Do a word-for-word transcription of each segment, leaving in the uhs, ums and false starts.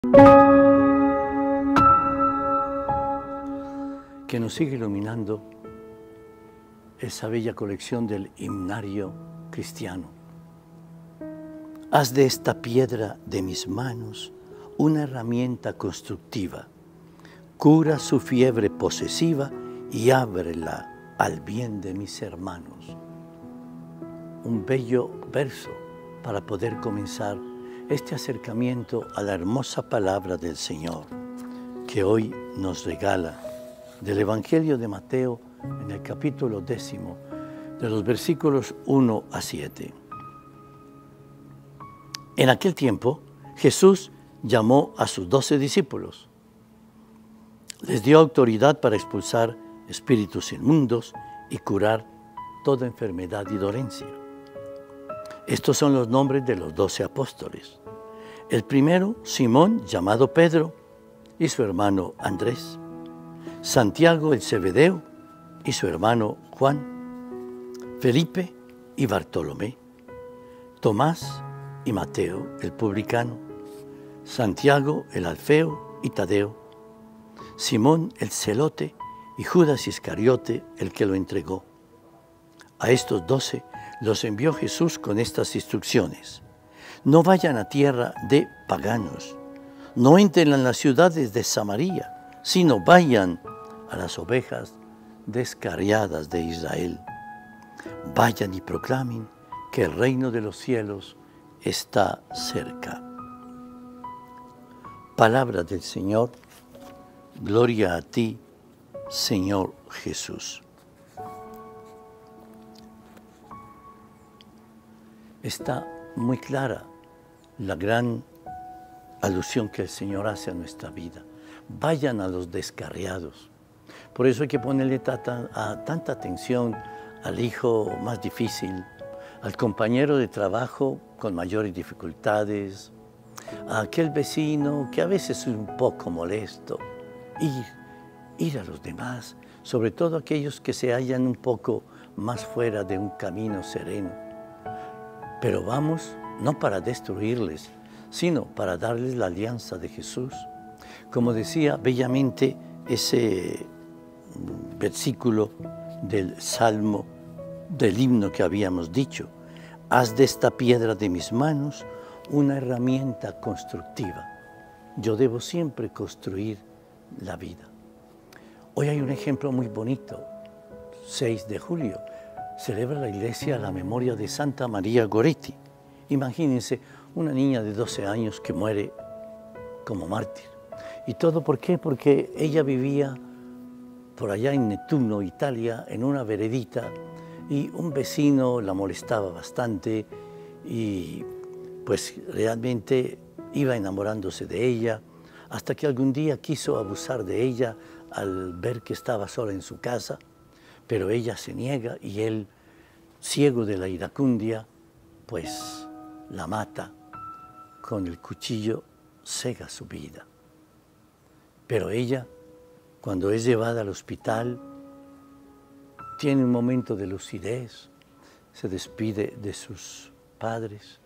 Que nos sigue iluminando esa bella colección del himnario cristiano. Haz de esta piedra de mis manos una herramienta constructiva, cura su fiebre posesiva y ábrela al bien de mis hermanos. Un bello verso para poder comenzar este acercamiento a la hermosa palabra del Señor, que hoy nos regala del Evangelio de Mateo en el capítulo décimo, de los versículos uno a siete. En aquel tiempo, Jesús llamó a sus doce discípulos. Les dio autoridad para expulsar espíritus inmundos y curar toda enfermedad y dolencia. Estos son los nombres de los doce apóstoles. El primero, Simón, llamado Pedro, y su hermano Andrés. Santiago el Zebedeo y su hermano Juan. Felipe y Bartolomé. Tomás y Mateo el publicano. Santiago el Alfeo y Tadeo. Simón el celote y Judas Iscariote el que lo entregó. A estos doce los envió Jesús con estas instrucciones. No vayan a tierra de paganos, no entren en las ciudades de Samaria, sino vayan a las ovejas descarriadas de Israel. Vayan y proclamen que el reino de los cielos está cerca. Palabra del Señor, gloria a ti, Señor Jesús. Está muy clara la gran alusión que el Señor hace a nuestra vida. Vayan a los descarriados. Por eso hay que ponerle tata, a, tanta atención al hijo más difícil, al compañero de trabajo con mayores dificultades, a aquel vecino que a veces es un poco molesto. Ir, ir a los demás, sobre todo aquellos que se hallan un poco más fuera de un camino sereno. Pero vamos no para destruirles, sino para darles la alianza de Jesús. Como decía bellamente ese versículo del Salmo, del himno que habíamos dicho, haz de esta piedra de mis manos una herramienta constructiva. Yo debo siempre construir la vida. Hoy hay un ejemplo muy bonito, seis de julio, celebra la Iglesia la memoria de Santa María Goretti. Imagínense una niña de doce años que muere como mártir. ¿Y todo por qué? Porque ella vivía por allá en Nettuno, Italia, en una veredita, y un vecino la molestaba bastante y pues realmente iba enamorándose de ella, hasta que algún día quiso abusar de ella al ver que estaba sola en su casa, pero ella se niega y él, ciego de la iracundia, pues la mata con el cuchillo, cega su vida. Pero ella, cuando es llevada al hospital, tiene un momento de lucidez, se despide de sus padres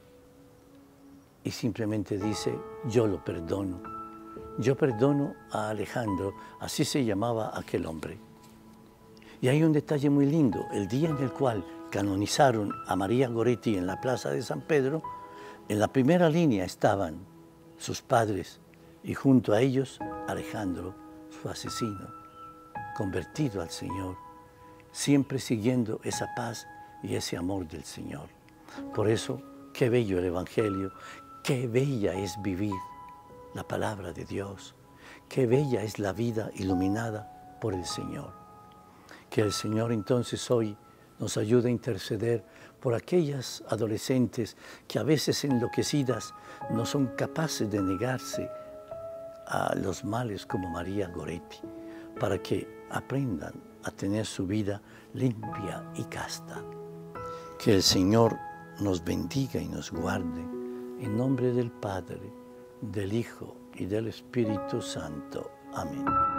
y simplemente dice, yo lo perdono. Yo perdono a Alejandro, así se llamaba aquel hombre. Y hay un detalle muy lindo, el día en el cual canonizaron a María Goretti en la plaza de San Pedro, en la primera línea estaban sus padres y junto a ellos Alejandro, su asesino, convertido al Señor, siempre siguiendo esa paz y ese amor del Señor. Por eso, qué bello el Evangelio, qué bella es vivir la palabra de Dios, qué bella es la vida iluminada por el Señor. Que el Señor entonces hoy nos ayude a interceder por aquellas adolescentes que a veces enloquecidas no son capaces de negarse a los males como María Goretti, para que aprendan a tener su vida limpia y casta. Que el Señor nos bendiga y nos guarde, en nombre del Padre, del Hijo y del Espíritu Santo. Amén.